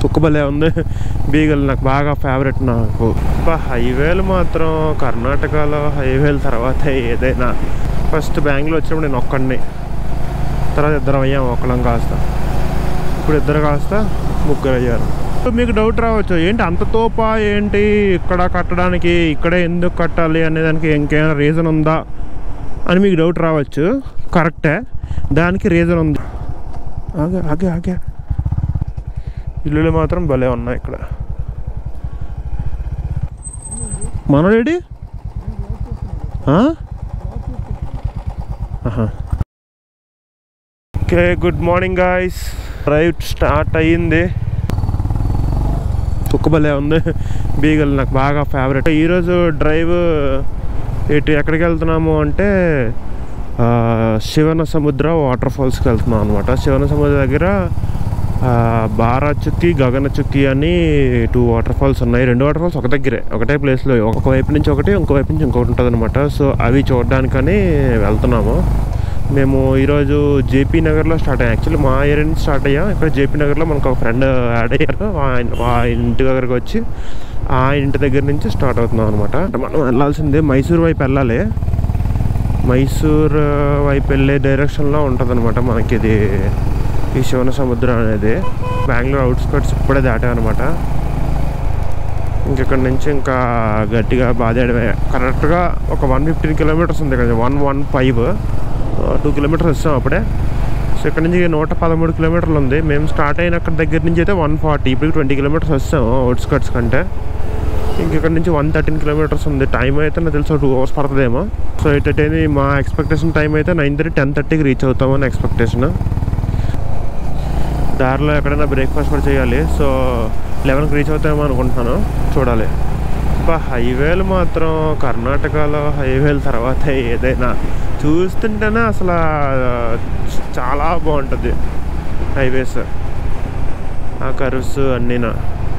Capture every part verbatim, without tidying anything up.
కుక్క భలే ఉంది. బీగల్ నాకు బాగా ఫేవరెట్. నాకు హైవేలు మాత్రం కర్ణాటకలో హైవేల తర్వాత ఏదైనా ఫస్ట్ బెంగళూరు వచ్చినప్పుడు నేను ఒక్కడిని, తర్వాత ఇద్దరం అయ్యాం ఒకళ్ళం కాస్త, ఇప్పుడు ఇద్దరు కాస్త ముగ్గురు అయ్యారు. మీకు డౌట్ రావచ్చు, ఏంటి అంత తోపా ఏంటి ఇక్కడ కట్టడానికి, ఇక్కడే ఎందుకు కట్టాలి అనేదానికి ఇంకేమైనా రీజన్ ఉందా అని మీకు డౌట్ రావచ్చు. కరెక్టే, దానికి రీజన్ ఉంది. ఆగే ఆగే ఆగే ఇల్లులు మాత్రం భలే ఉన్నాయి ఇక్కడ. మనోడేడి okay, good morning guys. Drive start అయ్యింది. కుక్క భలే ఉంది. బీగల్ నాకు బాగా ఫేవరెట్. ఈరోజు డ్రైవ్ ఇటు ఎక్కడికి వెళ్తున్నాము అంటే శివనసముద్ర వాటర్ ఫాల్స్కి వెళ్తున్నాం అనమాట. శివనసముద్ర దగ్గర బారా చుక్కి, గగన చుక్కి అని టూ వాటర్ ఫాల్స్ ఉన్నాయి. రెండు వాటర్ ఫాల్స్ ఒక దగ్గరే, ఒకటే ప్లేస్లో, ఒక వైపు నుంచి ఒకటి, ఇంకో వైపు నుంచి ఇంకొకటి ఉంటుంది అనమాట. సో అవి చూడడానికని వెళ్తున్నాము. మేము ఈరోజు జేపీ నగర్లో స్టార్ట్ అయ్యాం. యాక్చువల్లీ మా ఏరియా నుంచి స్టార్ట్ అయ్యాం. ఇక్కడ జేపీ నగర్లో మనకు ఒక ఫ్రెండ్ యాడ్ అయ్యారు. ఆ ఇంటి దగ్గరకు వచ్చి ఆ ఇంటి దగ్గర నుంచి స్టార్ట్ అవుతున్నాం అనమాట. మనం వెళ్ళాల్సిందే మైసూర్ వైపు వెళ్ళాలి. మైసూర్ వైపు వెళ్ళే డైరెక్షన్లో ఉంటుంది అనమాట మనకి ఇది ఈ శివనసముద్రం అనేది. బెంగళూరు అవుట్స్కర్ట్స్ ఇప్పుడే దాటామన్నమాట. ఇంకెక్కడి నుంచి ఇంకా గట్టిగా బాధేయడమే. కరెక్ట్గా ఒక వన్ ఫిఫ్టీన్ కిలోమీటర్స్ ఉంది కదా, one one five two kilometres వస్తాం అప్పుడే. సో ఇక్కడ నుంచి నూట పదమూడు కిలోమీటర్లు ఉంది. మేము స్టార్ట్ అయిన అక్కడ దగ్గర నుంచి అయితే వన్ ఫార్టీ ఇప్పుడు ట్వంటీ కిలోమీటర్స్ వస్తాము అవుట్స్కర్ట్స్ కంటే. ఇంకెక్కడి నుంచి వన్ థర్టీన్ కిలోమీటర్స్ ఉంది. టైం అయితే నాకు తెలిసి టూ అవర్స్ పడుతుందేమో. సో ఇటైతే మా ఎక్స్పెక్టేషన్ టైం అయితే నైన్ థర్టీ టెన్ థర్టీకి రీచ్ అవుతామని ఎక్స్పెక్టేషన్. దారిలో ఎక్కడైనా బ్రేక్ఫాస్ట్ కూడా చేయాలి. సో లెవెన్కి రీచ్ అవుతామో అనుకుంటున్నాను, చూడాలి. బా హైవేలు మాత్రం కర్ణాటకలో హైవేల తర్వాత ఏదైనా చూస్తుంటేనే అసలు చాలా బాగుంటుంది హైవేస్, ఆ కర్వ్స్ అన్నీనా.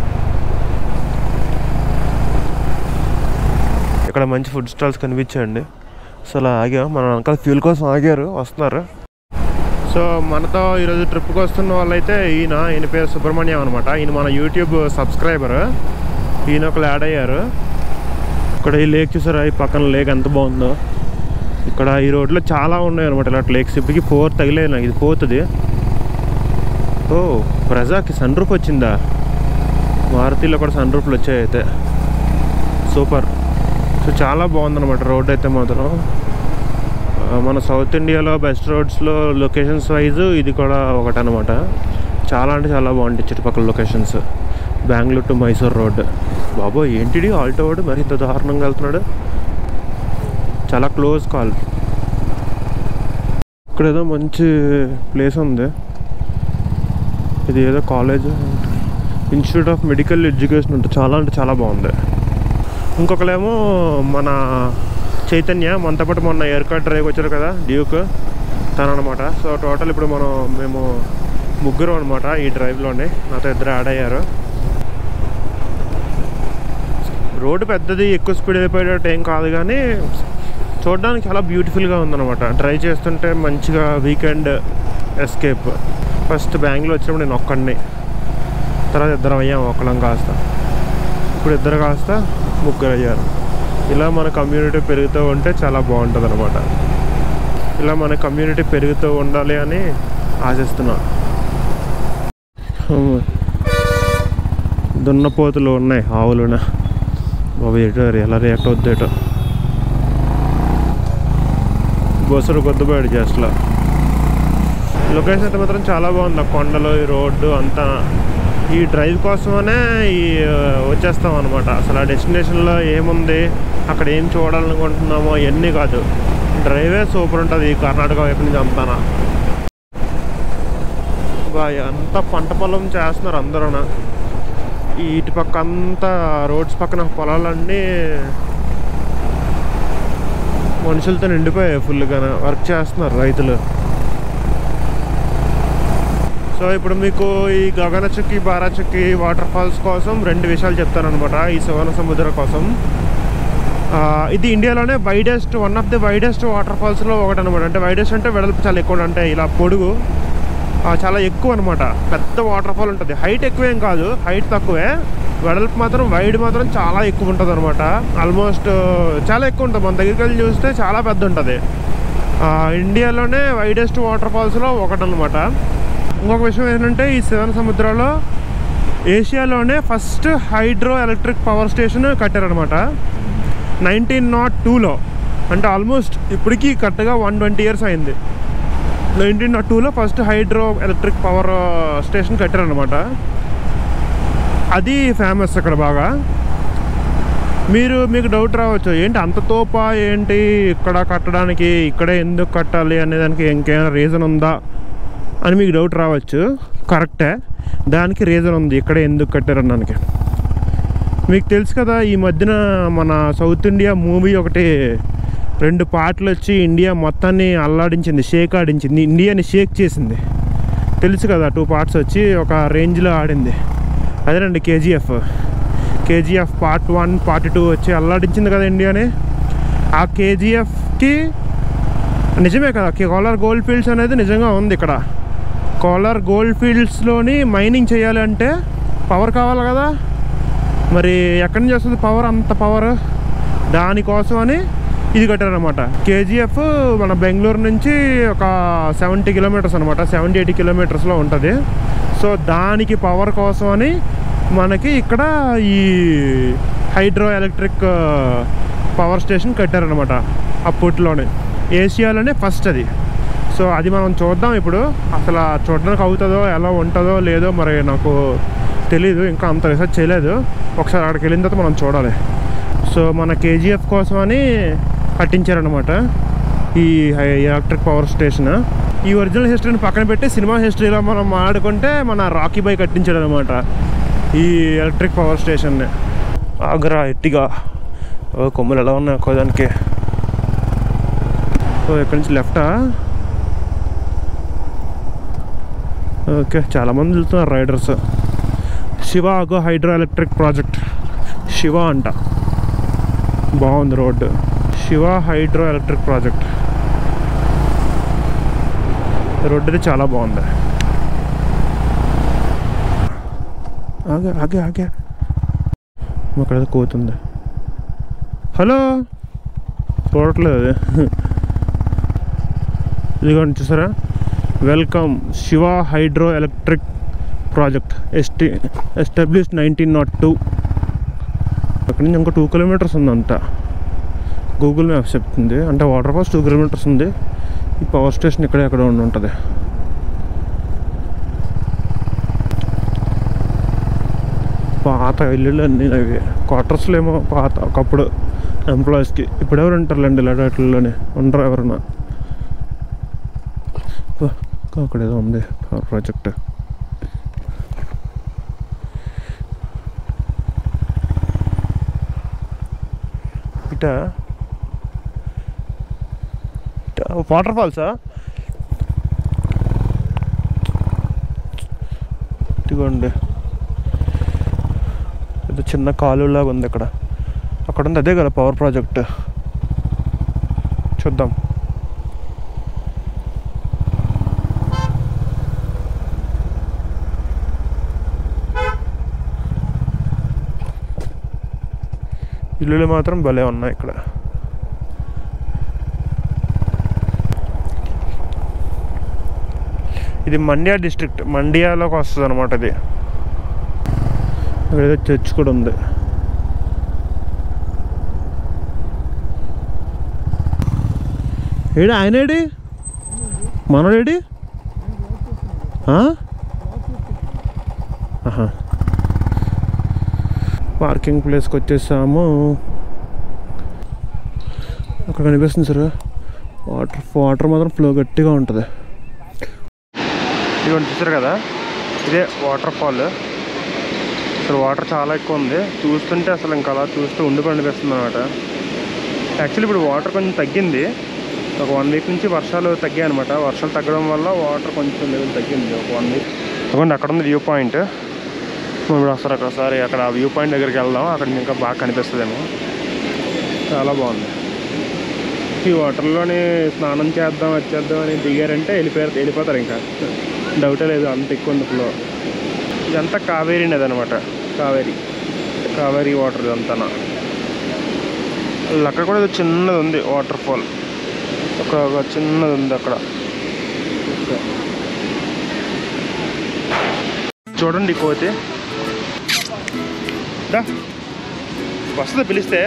ఇక్కడ మంచి ఫుడ్ స్టాల్స్ కనిపించాయండి. సో అలా ఆగాం. మన వెనకాల ఫ్యూల్ కోసం ఆగారు, వస్తున్నారు. సో మనతో ఈరోజు ట్రిప్కి వస్తున్న వాళ్ళైతే ఈయన ఈయన పేరు సుబ్రహ్మణ్యం అనమాట. ఈయన మన యూట్యూబ్ సబ్స్క్రైబర్. ఈయన ఒకళ్ళు యాడ్ అయ్యారు. ఇక్కడ ఈ లేక్ చూసారా, ఈ పక్కన లేక్ ఎంత బాగుందో. ఇక్కడ ఈ రోడ్లో చాలా ఉన్నాయి అనమాట ఇలాంటి లేక్స్. ఇప్పటికి ఫోర్ తగిలేదు నాకు, ఇది పోతుంది. ఓ ప్రజాకి సన్ రూఫ్ వచ్చిందా? మారుతిలో కూడా సన్ రూఫ్లు వచ్చాయి అయితే, సూపర్. సో చాలా బాగుందన్నమాట రోడ్ అయితే మాత్రం. మన సౌత్ ఇండియాలో బెస్ట్ రోడ్స్లో లొకేషన్స్ వైజ్ ఇది కూడా ఒకటి అనమాట. చాలా అంటే చాలా బాగుంటాయి చుట్టుపక్కల locations. Bengaluru to Mysore road. బాబో ఏంటిది ఆల్టో వాడు మరి ఇంత దారుణంగా వెళ్తున్నాడు. చాలా క్లోజ్ కాల్. ఇక్కడ ఏదో మంచి ప్లేస్ ఉంది. ఇది ఏదో college, institute of medical education ఉంటుంది. చాలా అంటే చాలా బాగుంది. ఇంకొకలేమో మన చైతన్య, మనతో పాటు మొన్న ఎయిర్ కార్డ్ డ్రైవ్ వచ్చారు కదా డ్యూక్, తను అనమాట. సో టోటల్ ఇప్పుడు మనం మేము ముగ్గురు అనమాట ఈ డ్రైవ్లోనే. నాతో ఇద్దరు యాడ్ అయ్యారు. రోడ్డు పెద్దది, ఎక్కువ స్పీడ్ అయిపోయేటట్టు ఏం కాదు, కానీ చూడడానికి చాలా బ్యూటిఫుల్గా ఉందన్నమాట. డ్రైవ్ చేస్తుంటే మంచిగా వీకెండ్ ఎస్కేప్. ఫస్ట్ బెంగళూరు వచ్చినప్పుడు నేను ఒక్కడిని, తర్వాత ఇద్దరం అయ్యాం ఒకళ్ళం కాస్త, ఇప్పుడు ఇద్దరు కాస్త ముగ్గురు అయ్యారు. ఇలా మన కమ్యూనిటీ పెరుగుతూ ఉంటే చాలా బాగుంటుంది అనమాట. ఇలా మన కమ్యూనిటీ పెరుగుతూ ఉండాలి అని ఆశిస్తున్నా. దున్నపోతులు ఉన్నాయి ఆవులున. బాబు ఎటో ఎలా రియాక్ట్ అవుద్ది ఏటో. బస్సులు కొద్దిపోయాడు జస్ట్లో. లొకేషన్ అయితే మాత్రం చాలా బాగుంది. ఆ కొండలు, ఈ రోడ్డు అంతా ఈ డ్రైవ్ కోసమనే ఈ వచ్చేస్తాం అనమాట. అసలు ఆ డెస్టినేషన్లో ఏముంది, అక్కడ ఏం చూడాలనుకుంటున్నామో ఇవన్నీ కాదు, డ్రైవే సూపర్ ఉంటుంది. ఈ కర్ణాటక వైపు నుంచి అంతానా బాగా అంతా పంట పొలం చేస్తున్నారు అందరూ. ఈ ఇటు పక్క అంతా రోడ్స్ పక్కన పొలాలన్నీ మనుషులతో నిండిపోయాయి ఫుల్గా. వర్క్ చేస్తున్నారు రైతులు. సో ఇప్పుడు మీకు ఈ గగన చుక్కి, బారా చుక్కి వాటర్ ఫాల్స్ కోసం రెండు విషయాలు చెప్తాను అనమాట. ఈ శివనసముద్ర కోసం ఇది ఇండియాలోనే widest, one of the widest water ఫాల్స్లో ఒకటి అనమాట. అంటే వైడెస్ట్ అంటే వెడల్పు చాలా ఎక్కువ, అంటే ఇలా పొడుగు చాలా ఎక్కువ అనమాట. పెద్ద వాటర్ ఫాల్ ఉంటుంది. హైట్ ఎక్కువేం కాదు, హైట్ తక్కువే, వెడల్పు మాత్రం వైడ్ మాత్రం చాలా ఎక్కువ ఉంటుంది అనమాట. ఆల్మోస్ట్ చాలా ఎక్కువ ఉంటుంది. మన దగ్గరికి వెళ్ళి చూస్తే చాలా పెద్ద ఉంటుంది. ఇండియాలోనే వైడెస్ట్ వాటర్ ఫాల్స్లో ఒకటి అనమాట. ఇంకొక విషయం ఏంటంటే ఈ శివనసముద్రలో ఏషియాలోనే first hydro electric power station కట్టారనమాట నైన్టీన్ నాట్ టూలో. అంటే ఆల్మోస్ట్ ఇప్పటికీ కరెక్ట్గా వన్ ట్వంటీ ఇయర్స్ అయింది. నైన్టీన్ నాట్ టూలో first hydro electric power station కట్టారనమాట. అది ఫేమస్ అక్కడ బాగా. మీరు మీకు డౌట్ రావచ్చు, ఏంటి అంత తోపా ఏంటి ఇక్కడ కట్టడానికి, ఇక్కడే ఎందుకు కట్టాలి అనే దానికి ఇంకేమైనా రీజన్ ఉందా అని మీకు డౌట్ రావచ్చు. కరెక్టే, దానికి రీజన్ ఉంది ఇక్కడే ఎందుకు కట్టారనడానికి. మీకు తెలుసు కదా, ఈ మధ్యన మన సౌత్ ఇండియా మూవీ ఒకటి రెండు పాటలు వచ్చి ఇండియా మొత్తాన్ని అల్లాడించింది, షేక్ ఆడించింది, ఇండియాని షేక్ చేసింది. తెలుసు కదా, టూ పార్ట్స్ వచ్చి ఒక రేంజ్లో ఆడింది. అదేనండి KGF. KGF part one part two వచ్చి అల్లాడించింది కదా ఇండియాని. ఆ కేజీఎఫ్కి నిజమే కదా, కోలార్ గోల్డ్ ఫీల్డ్స్ అనేది నిజంగా ఉంది ఇక్కడ. కోలార్ గోల్డ్ ఫీల్డ్స్లోని మైనింగ్ చేయాలి అంటే పవర్ కావాలి కదా, మరి ఎక్కడి నుంచి వస్తుంది పవర్, అంత పవర్? దానికోసమని ఇది కట్టారనమాట. కేజీఎఫ్ మన బెంగళూరు నుంచి ఒక సెవెంటీ కిలోమీటర్స్ అనమాట, సెవెంటీ ఎయిటీ కిలోమీటర్స్లో ఉంటుంది. సో దానికి పవర్ కోసం అని మనకి ఇక్కడ ఈ హైడ్రో ఎలక్ట్రిక్ పవర్ స్టేషన్ కట్టారనమాట అప్పట్లోనే. ఏషియాలోనే ఫస్ట్ అది. సో అది మనం చూద్దాం ఇప్పుడు. అసలు చూడడానికి అవుతుందో ఎలా ఉంటుందో లేదో మరి నాకు తెలీదు, ఇంకా అంత రీసెర్చ్ చేయలేదు. ఒకసారి అక్కడికి వెళ్ళిన తర్వాత మనం చూడాలి. సో మన కేజీఎఫ్ కోసం అని కట్టించారనమాట ఈ ఎలక్ట్రిక్ పవర్ స్టేషన్. ఈ ఒరిజినల్ హిస్టరీని పక్కన పెట్టి సినిమా హిస్టరీలో మనం మాట్లాడుకుంటే మన రాకీ బాయ్ కట్టించాడు అనమాట ఈ ఎలక్ట్రిక్ పవర్ స్టేషన్ని. ఆగ్రా ఎట్టిగా కొమ్ములు ఎలా ఉన్నాయి ఒక్కోదానికి. సో ఇక్కడి నుంచి లెఫ్టా? ఓకే, చాలామంది వెళ్తున్నారు రైడర్స్. శివాగో హైడ్రో ఎలక్ట్రిక్ ప్రాజెక్ట్, శివ అంట. బాగుంది road. Shiva hydro electric project road అయితే చాలా బాగుంది. ఆగే ఆగే ఆగే అక్కడ కోతుంది. హలో, చూడట్లేదు అది. ఇదిగోండి చూసారా, welcome Shiva hydro electric project est established nineteen nought two. అక్కడి నుంచి ఇంకో టూ కిలోమీటర్స్ ఉందంట, గూగుల్ మ్యాప్స్ చెప్తుంది. అంటే వాటర్ ఫాల్స్ టూ కిలోమీటర్స్ ఉంది. ఈ పవర్ స్టేషన్ ఇక్కడే ఎక్కడ ఉండి ఉంటుంది. పాత ఇల్లులు అన్నీ అవి క్వార్టర్స్లో ఏమో పాత ఒకప్పుడు ఎంప్లాయీస్కి. ఇప్పుడు ఎవరు ఉంటారులేండి ఇలాంటి వాటిల్లోనే ఉండరు ఎవరన్నా. అక్కడ ఏదో ఉంది పవర్ ప్రాజెక్ట్. ఇట వాటర్ ఫాల్సా? ఇదిగోండి, ఇది చిన్న కాలువలాగా ఉంది అక్కడ. అక్కడ ఉంది అదే కదా పవర్ ప్రాజెక్ట్. చూద్దాం. ఇల్లులు మాత్రం భలే ఉన్నాయి ఇక్కడ. ఇది మండ్యా డిస్ట్రిక్ట్, మండ్యాలోకి వస్తుంది అనమాట ఇది. అక్కడ ఏదో చర్చ్ కూడా ఉంది. ఏడి ఆయనేడి, మనోడేడి? పార్కింగ్ ప్లేస్కి వచ్చేసాము. అక్కడ కనిపిస్తుంది సార్ వాటర్. వాటర్ మాత్రం ఫ్లో గట్టిగా ఉంటుంది. ఇదిగోండి చూసారు కదా, ఇదే వాటర్ ఫాల్. అసలు వాటర్ చాలా ఎక్కువ ఉంది. చూస్తుంటే అసలు ఇంకా అలా చూస్తూ ఉండిపోయి అనిపిస్తుంది అనమాట. యాక్చువల్లీ ఇప్పుడు వాటర్ కొంచెం తగ్గింది. ఒక వన్ వీక్ నుంచి వర్షాలు తగ్గాయి అనమాట. వర్షాలు తగ్గడం వల్ల వాటర్ కొంచెం లెవెల్ తగ్గింది ఒక వన్ వీక్. అక్కడ అక్కడ ఉంది వ్యూ పాయింట్. ఇప్పుడు వస్తారు అక్కడసారి అక్కడ వ్యూ పాయింట్ దగ్గరికి వెళ్దాం. అక్కడ ఇంకా బాగా కనిపిస్తుందేమో. చాలా బాగుంది. ఈ వాటర్లోని స్నానం చేద్దాం వచ్చేద్దాం అని దిగారంటే వెళ్ళిపోయారు వెళ్ళిపోతారు ఇంకా. డౌటే లేదు, అంత ఎక్కువ ఉంది ఫ్లో. ఇదంతా కావేరీ నది అనమాట, కావేరీ కావేరీ వాటర్ ఇదంతా. అక్కడ కూడా ఏదో చిన్నది ఉంది వాటర్ ఫాల్, ఒక చిన్నది ఉంది అక్కడ చూడండి. కోతి వస్తుంది పిలిస్తే.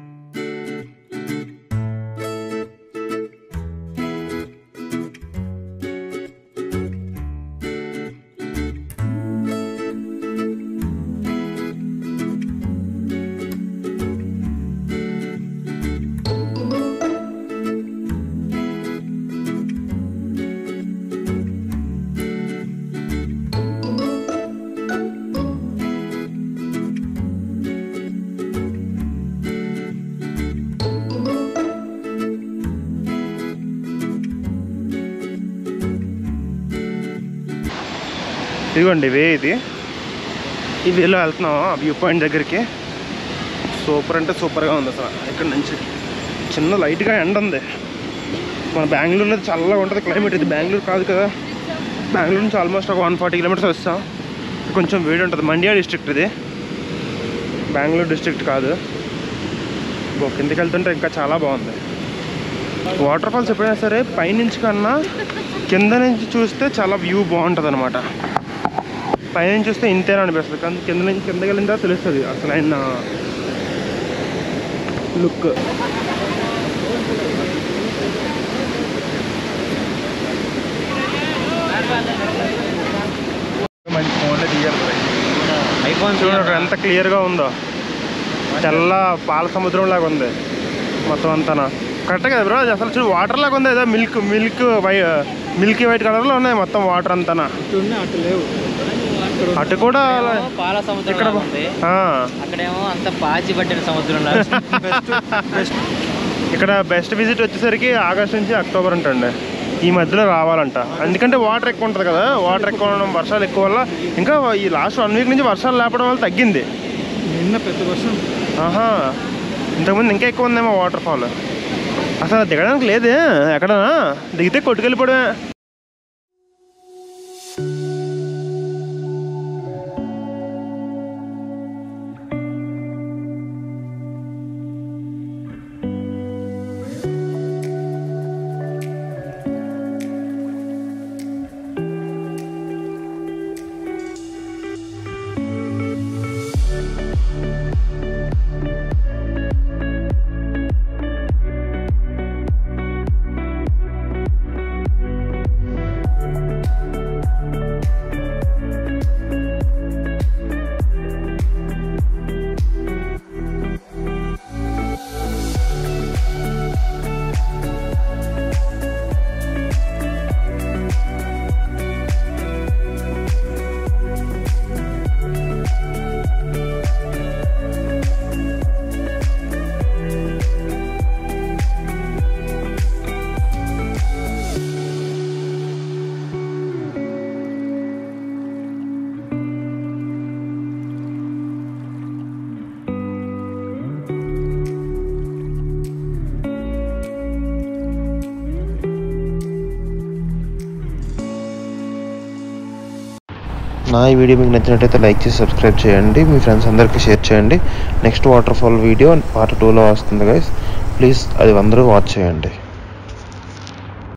ఇదిగోండి వే, ఇది ఈ వేలో వెళ్తున్నాం ఆ వ్యూ పాయింట్ దగ్గరికి. సూపర్ అంటే సూపర్గా ఉంది అసలు. ఇక్కడ నుంచి చిన్న లైట్గా ఎండ ఉంది. మన బెంగళూరులో చల్లగా ఉంటుంది క్లైమేట్. ఇది బెంగళూరు కాదు కదా, బెంగళూరు నుంచి ఆల్మోస్ట్ ఒక వన్ ఫార్టీ కిలోమీటర్స్ వస్తాం. కొంచెం వేడి ఉంటుంది. మండ్యా డిస్ట్రిక్ట్ ఇది, బెంగళూరు డిస్ట్రిక్ట్ కాదు. కిందకి వెళ్తుంటే ఇంకా చాలా బాగుంది. వాటర్ ఫాల్స్ ఎప్పుడైనా సరే పైనుంచి కన్నా కింద నుంచి చూస్తే చాలా వ్యూ బాగుంటుంది అనమాట. పైనుంచి చూస్తే ఇంతేనా అనిపిస్తుంది, కానీ కింద నుంచి కిందకి వెళ్ళిన తర్వాత తెలుస్తుంది అసలు ఆయన లుక్. మంచి ఫోన్లో తీయాలి. ఐఫోన్ చూడండి ఎంత క్లియర్గా ఉందో, తెల్ల పాల సముద్రం లాగా ఉంది మొత్తం అంతా. కరెక్టే కదా బ్రో, అసలు చూడు వాటర్ లాగా ఉంది. ఏదో milk milk why milky white కలర్లో ఉన్నాయి మొత్తం వాటర్ అంతా. అటు లేవు, అటు కూడా పాల సముద్రం ఇక్కడ అక్కడేమో అంత పాచి పట్టిన సముద్రం. ఇక్కడ బెస్ట్ విజిట్ వచ్చేసరికి ఆగస్ట్ నుంచి అక్టోబర్ అంటండి, ఈ మధ్యలో రావాలంట. ఎందుకంటే వాటర్ ఎక్కువ ఉంటుంది కదా, వాటర్ ఎక్కువ ఉండడం, వర్షాలు ఎక్కువ వల్ల. ఇంకా ఈ లాస్ట్ వన్ వీక్ నుంచి వర్షాలు లేపడం వల్ల తగ్గింది. నిన్న పెద్ద వర్షం. ఆహా, ఇంతకుముందు ఇంకా ఎక్కువ ఉందేమో వాటర్ ఫాల్. అసలు దిగడానికి లేదే, ఎక్కడనా దిగితే కొట్టుకెళ్ళిపోవడమే. నా ఈ వీడియో మీకు నచ్చినట్టయితే లైక్ చేసి సబ్స్క్రైబ్ చేయండి, మీ ఫ్రెండ్స్ అందరికీ షేర్ చేయండి. Next water fall video part టూలో వస్తుంది గైస్, ప్లీజ్ అది అందరూ వాచ్ చేయండి.